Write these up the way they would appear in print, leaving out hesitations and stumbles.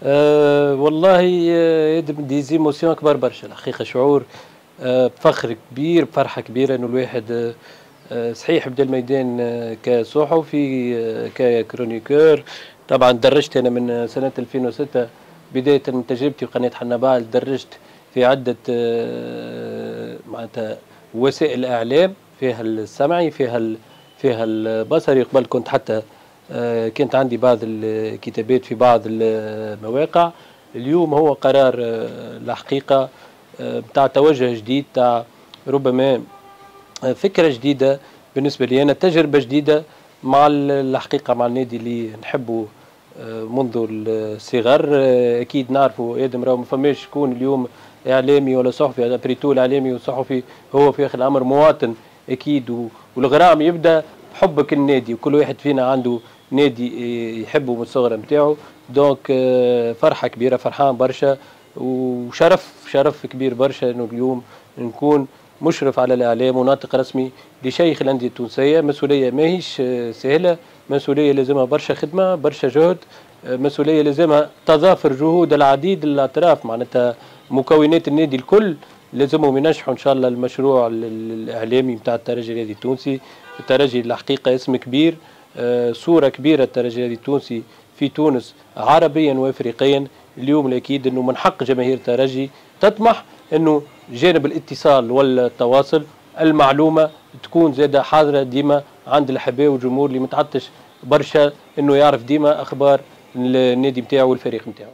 والله دي زيموسيون كبار برشا الحقيقة، شعور بفخر كبير، بفرحة كبيرة إنه الواحد صحيح بدا الميدان كصحفي، ككرونيكور. طبعا درجت أنا من سنة 2006 بداية من تجربتي في قناة حنبال، درجت في عدة معناتها وسائل الإعلام، فيها السمعي، فيها البصري. قبل كنت حتى كانت عندي بعض الكتابات في بعض المواقع. اليوم هو قرار الحقيقة بتاع توجه جديد، تاع ربما فكرة جديدة بالنسبة لي أنا، تجربة جديدة مع الحقيقة مع النادي اللي نحبه منذ الصغر. أكيد نعرفوا آدم، راهو ما فماش شكون اليوم إعلامي ولا صحفي، أبريتو الإعلامي وصحفي هو في آخر الأمر مواطن أكيد، والغرام يبدأ بحبك النادي، وكل واحد فينا عنده نادي يحبه من الصغر نتاعو. دونك فرحة كبيرة، فرحان برشا، وشرف كبير برشا انه اليوم نكون مشرف على الاعلام وناطق رسمي لشيخ الانديه التونسيه. مسؤوليه ماهيش سهله، مسؤوليه لازمها برشا خدمه، برشا جهد، مسؤوليه لازمها تضافر جهود العديد الاطراف، معناتها مكونات النادي الكل لازمهم ينجحوا ان شاء الله المشروع الاعلامي نتاع الترجي الرياضي التونسي. الترجي الحقيقه اسم كبير، صوره كبيره الترجي الرياضي التونسي في تونس عربيا وافريقيا. اليوم الاكيد انه من حق جماهير الترجي تطمح انه جانب الاتصال والتواصل، المعلومه تكون زاده حاضره ديما عند الاحباء والجمهور اللي متعطش برشا انه يعرف ديما اخبار النادي نتاعو والفريق نتاعو.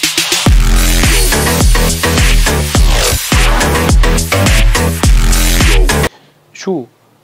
شو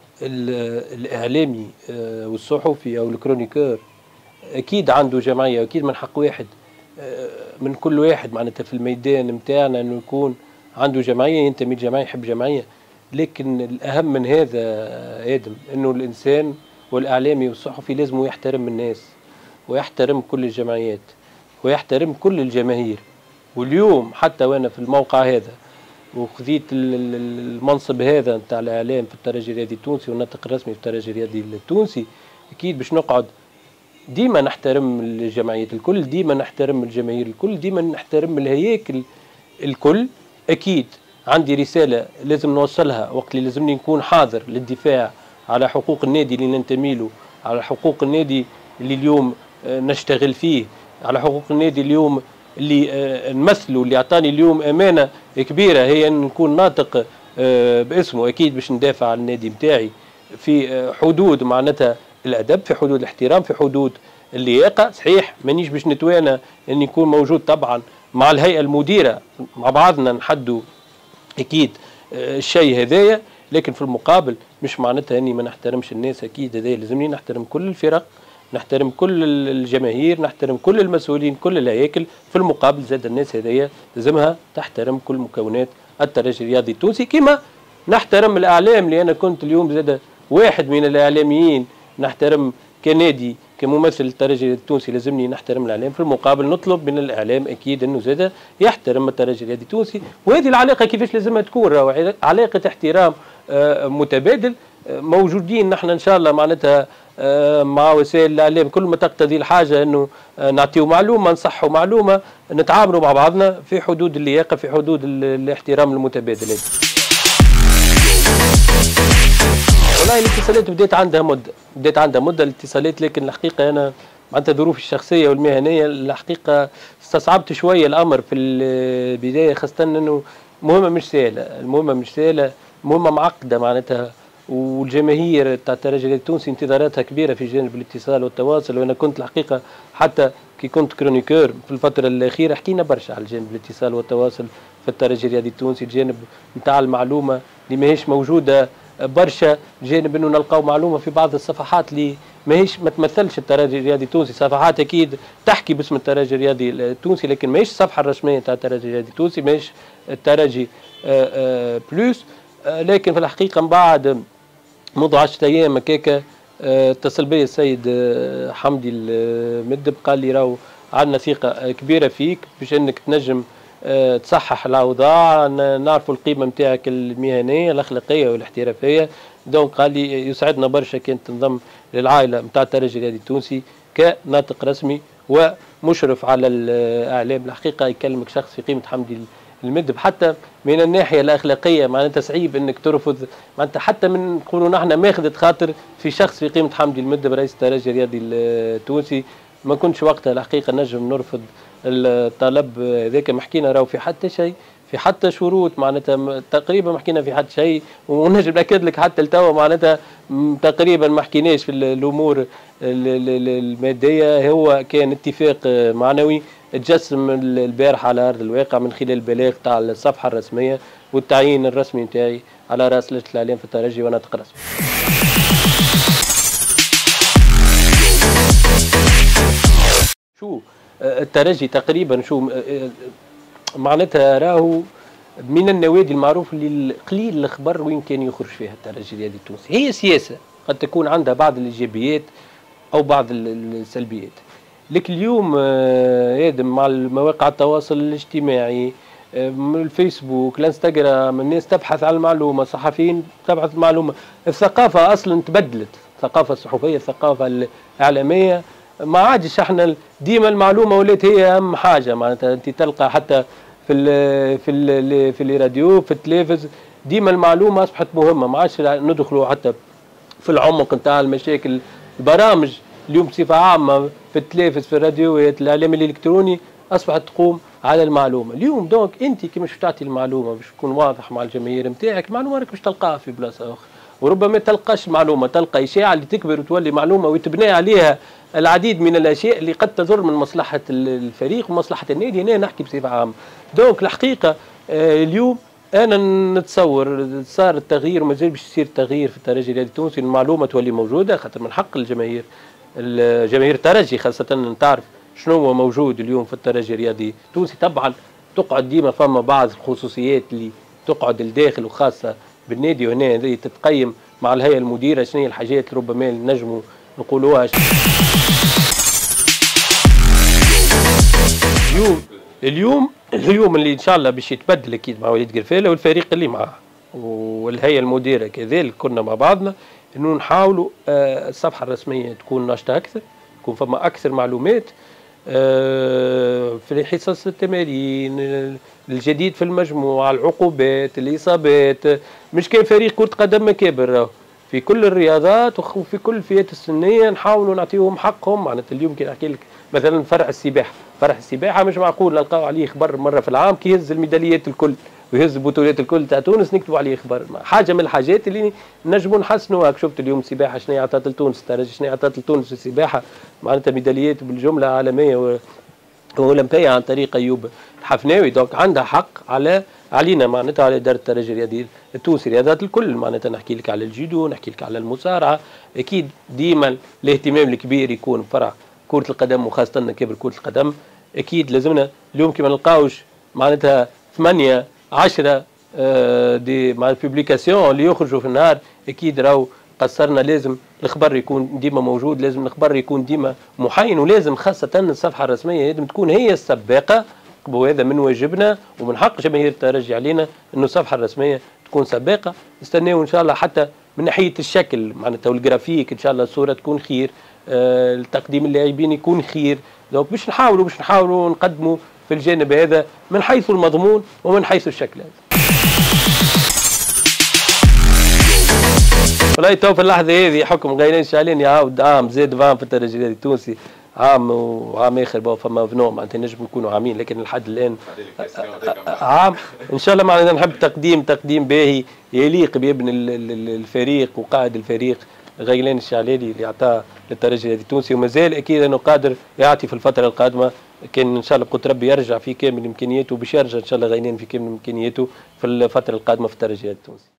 الاعلامي والصحفي او الكرونيكور اكيد عنده جمعيه، اكيد من حق واحد من كل واحد معناتها في الميدان نتاعنا انه يكون عنده جمعيه، ينتمي لجمعيه، يحب جمعيه. لكن الاهم من هذا ادم انه الانسان والاعلامي والصحفي لازم يحترم الناس، ويحترم كل الجمعيات، ويحترم كل الجماهير. واليوم حتى وانا في الموقع هذا وخذيت المنصب هذا نتاع الاعلام في الترجي الرياضي التونسي والناطق الرسمي في الترجي الرياضي التونسي، اكيد باش نقعد ديما نحترم الجمعيات الكل، ديما نحترم الجماهير الكل، ديما نحترم الهياكل الكل. اكيد عندي رساله لازم نوصلها وقت اللي لازمني نكون حاضر للدفاع على حقوق النادي اللي ننتمي له، على حقوق النادي اللي اليوم نشتغل فيه، على حقوق النادي اليوم اللي نمثله، اللي اعطاني اليوم امانه كبيره هي ان نكون ناطق باسمه. اكيد باش ندافع على النادي نتاعي في حدود معناتها الادب، في حدود الاحترام، في حدود اللياقه. صحيح مانيش باش نتوانى اني نكون موجود طبعا مع الهيئه المديره، مع بعضنا نحدوا اكيد الشيء هذايا، لكن في المقابل مش معناتها اني ما نحترمش الناس. اكيد هذايا لازمني نحترم كل الفرق، نحترم كل الجماهير، نحترم كل المسؤولين، كل الهياكل. في المقابل زاد الناس هذيا لازمها تحترم كل مكونات الترجي الرياضي التونسي، كما نحترم الاعلام اللي انا كنت اليوم زاد واحد من الاعلاميين نحترم كنادي كممثل الترجي التونسي، لازمني نحترم الاعلام. في المقابل نطلب من الاعلام اكيد انه زاد يحترم الترجي الرياضي التونسي. وهذه العلاقه كيفاش لازمها تكون؟ راهو علاقه احترام متبادل. موجودين نحن ان شاء الله معناتها مع وسائل الاعلام كل ما تقتضي الحاجه انه نعطيو معلومه، نصحوا معلومه، نتعاملوا مع بعضنا في حدود اللياقه، في حدود الاحترام المتبادل. والله الاتصالات بدات عندها مده الاتصالات، لكن الحقيقه انا معناتها ظروفي الشخصيه والمهنيه الحقيقه استصعبت شويه الامر في البدايه، خاصه انه مهمه مش سهله، مهمه معقده معناتها. والجماهير تاع الترجي التونسي انتظاراتها كبيره في جانب الاتصال والتواصل. وانا كنت الحقيقه حتى كي كنت كرونيكور في الفتره الاخيره حكينا برشا على جانب الاتصال والتواصل في الترجي الرياضي التونسي، الجانب نتاع المعلومه اللي ماهيش موجوده برشا، جانب انه نلقاو معلومه في بعض الصفحات اللي ما تمثلش الترجي الرياضي التونسي، صفحات اكيد تحكي باسم الترجي الرياضي التونسي لكن ماهيش الصفحه الرسميه تاع الترجي الرياضي التونسي، ماهيش الترجي بلوس. لكن في الحقيقه من بعد منذ 10 ايام هكاكا اتصل بي السيد حمدي المدب، قال لي راهو عندنا ثقه كبيره فيك باش انك تنجم تصحح الاوضاع، نعرفوا القيمه نتاعك المهنيه الاخلاقيه والاحترافيه. دونك قال لي يسعدنا برشا كانت تنضم للعائله نتاع الترجي الرياضي التونسي كناطق رسمي ومشرف على الاعلام. الحقيقه يكلمك شخص في قيمه حمدي المدب، حتى من الناحيه الاخلاقيه معناتها صعيب انك ترفض، معناتها حتى من نقولوا نحن ماخذة خاطر في شخص في قيمه حمدي المدب رئيس الترجي الرياضي التونسي. ما كنتش وقتها الحقيقه نجم نرفض الطلب ذاك، ما حكينا راهو في حتى شيء، في حتى شروط معناتها تقريبا ما حكينا في حتى شيء، ونجم ناكد لك حتى لتوا معناتها تقريبا ما حكيناش في الامور الماديه. هو كان اتفاق معنوي تجسم البارح على ارض الواقع من خلال البلاغ تاع الصفحه الرسميه والتعيين الرسمي نتاعي على راس لجنه الاعلام في الترجي وناطق رسمي. شو الترجي تقريبا شو معناتها راهو من النوادي المعروف اللي قليل الخبر وين كان يخرج فيها الترجي الرياضي التونسي. هي سياسه قد تكون عندها بعض الايجابيات او بعض السلبيات، لكن اليوم ادم مع مواقع التواصل الاجتماعي، الفيسبوك، الانستغرام، الناس تبحث عن المعلومه، صحفيين تبحث المعلومه، الثقافه اصلا تبدلت، الثقافه الصحفيه، الثقافه الاعلاميه، ما عادش احنا ديما المعلومه ولات هي اهم حاجه. معناتها انت تلقى حتى في الراديو في التلفز ديما المعلومه اصبحت مهمه، ما عادش ندخلوا حتى في العمق نتاع المشاكل. البرامج اليوم بصفه عامه في التلفز في الراديوات الاعلام الالكتروني اصبحت تقوم على المعلومه. اليوم دونك انت كي مش تعطي المعلومه باش تكون واضح مع الجماهير نتاعك، المعلومه راك باش تلقاها في بلاصه اخرى، وربما تلقاش معلومه، تلقى اشاعه اللي تكبر وتولي معلومه ويتبنى عليها العديد من الاشياء اللي قد تضر من مصلحه الفريق ومصلحه النادي. هنا نحكي بصفه عامه. دونك الحقيقه اليوم انا نتصور صار التغيير ومازال باش يصير التغيير في الترجي الرياضي التونسي، المعلومه تولي موجوده، خاطر من حق الجماهير الترجي خاصه تعرف شنو هو موجود اليوم في الترجي الرياضي التونسي. طبعا تقعد ديما فما بعض الخصوصيات اللي تقعد الداخل وخاصه بالنادي، وهنا تتقيم مع الهيئه المديره شنو هي الحاجات اللي ربما نجموا نقولوها. اليوم اللي ان شاء الله باش يتبدل اكيد مع وليد قرفاله والفريق اللي معاه والهيئه المديره كذلك، كنا مع بعضنا انه نحاولوا الصفحه الرسميه تكون ناشطه اكثر، يكون فما اكثر معلومات في حصص التمارين، الجديد في المجموعه، العقوبات، الاصابات. مش كان فريق كره قدم مكابر في كل الرياضات وفي كل الفئات السنيه نحاولوا نعطيهم حقهم. معناتها اليوم كي نحكي لك مثلا فرح السباحه مش معقول نلقاو عليه خبر مره في العام كي يهز الميداليات الكل ويهز البطولات الكل تاع تونس نكتبوا عليه خبر. حاجه من الحاجات اللي نجموا نحسنوا. شفت اليوم السباحه شنو عطات لتونس، الترجي شنو عطات لتونس السباحه، معناتها ميداليات بالجمله عالميه واولمبيه عن طريق ايوب الحفناوي. دونك عندها حق علينا معناتها على اداره الترجي الرياضي التونسي الرياضات الكل. معناتها نحكي لك على الجودو، نحكي لك على المصارعه، اكيد ديما الاهتمام الكبير يكون فرع كره القدم وخاصه كبر كره القدم. اكيد لازمنا اليوم كي ما نلقاوش معناتها 8 10 دي مع البوبليكاسيون اللي يخرجوا في النهار، اكيد راهو قصرنا. لازم الخبر يكون ديما موجود، لازم الخبر يكون ديما محاين، ولازم خاصه الصفحه الرسميه لازم تكون هي السباقه، وهذا من واجبنا ومن حق جماهير الترجي علينا انه الصفحه الرسميه تكون سباقه. نستناو ان شاء الله حتى من ناحيه الشكل معناتها والجرافيك ان شاء الله الصوره تكون خير، التقديم اللاعبين يكون خير. دونك باش نحاولوا نقدموا في الجانب هذا من حيث المضمون ومن حيث الشكل هذا. والله تو في اللحظه هذه حكم غيلان شعلان يعاود عام زاد فام في الترجي الرياضي التونسي، عام وعام اخر بقى فما فنو معناتها نجم يكونوا عامين، لكن لحد الان عام ان شاء الله. معناتها نحب تقديم باهي يليق بابن الفريق وقائد الفريق غيلان الشعلاني اللي اعطاه للترجي الرياضي التونسي، ومازال اكيد انه قادر يعطي في الفتره القادمه. كان ان شاء الله بقدر ربي يرجع في كامل امكانياته، باش يرجع ان شاء الله غيلان في كامل امكانياته في الفتره القادمه في الترجي الرياضي التونسي.